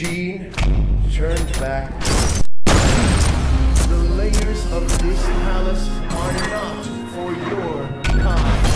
machine turned back. The layers of this palace are not for your kind.